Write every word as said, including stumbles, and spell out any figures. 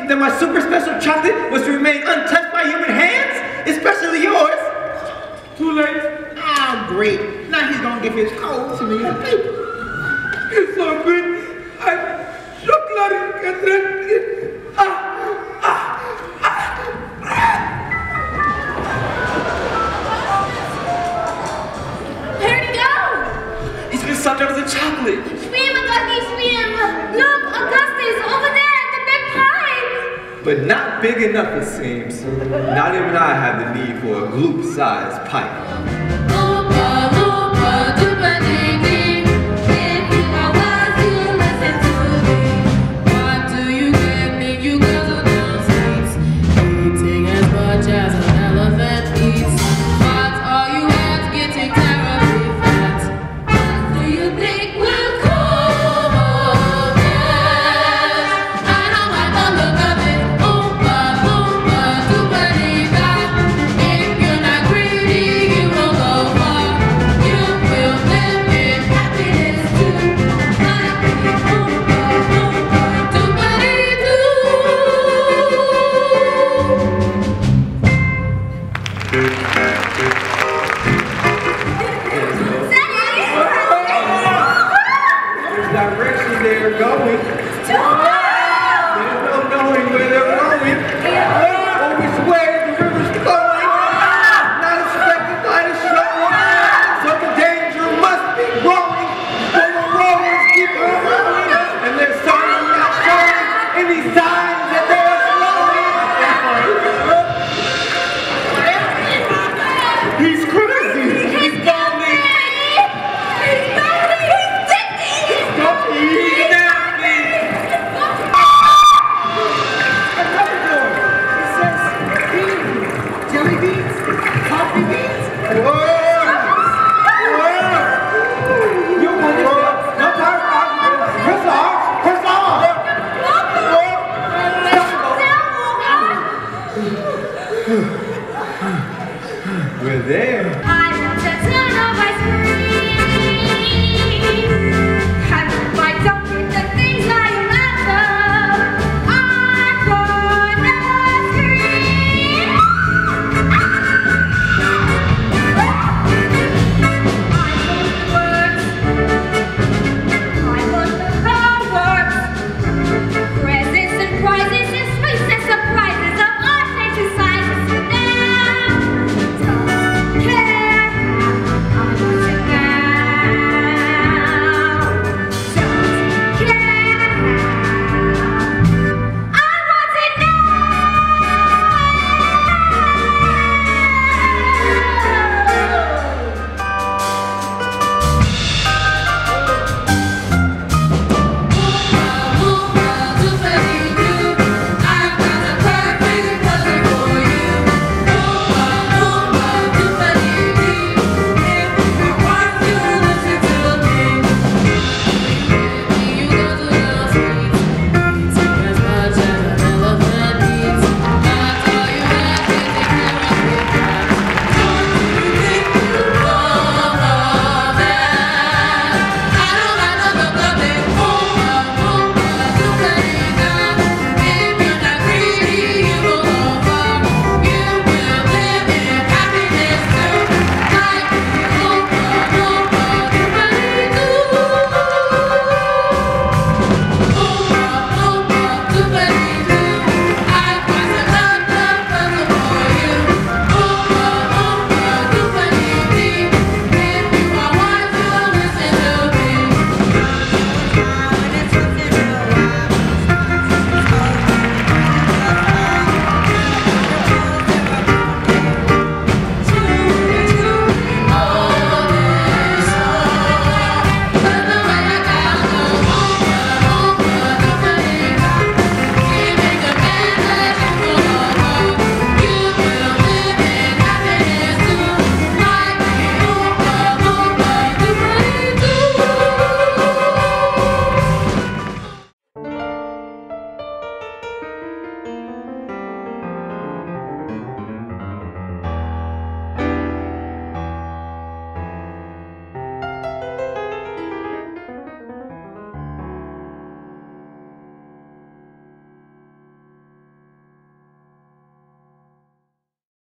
that my super special chocolate was to remain untouched by human hands? Especially yours. Too late. Ah, great. Now he's gonna give his code to me on paper. It's so good. I'm chocolate and drink. Ah, ah, ah. Where'd he go? He's been sucked out of the chocolate. Swim, Auguste, swim. Look, Augustus, over there at the big pipe. But not big enough, it seems. Not even I have the need for a gloop-sized pipe.